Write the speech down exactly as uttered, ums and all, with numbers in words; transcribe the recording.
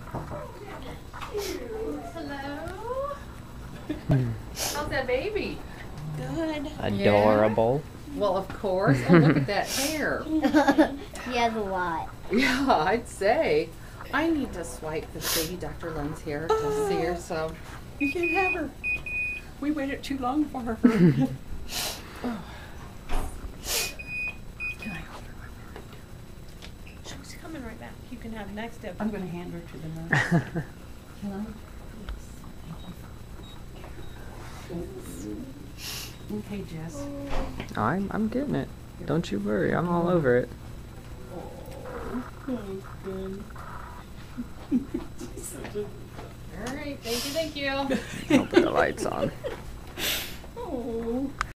Hello. How's that baby? Good. Adorable. Well, of course. Oh, look at that hair. He has a lot. Yeah, I'd say. I need to swipe this baby Doctor Lynn's hair to see her, so. You can't have her. We waited too long for her. Oh. Can I hold her? She's coming right back. You can have next step. I'm going to hand her to the nurse. Hello? Okay, Jess. I'm I'm getting it. Don't you worry. I'm all over it. Oh, good. All right. Thank you. Thank you. I'll put the lights on. Oh.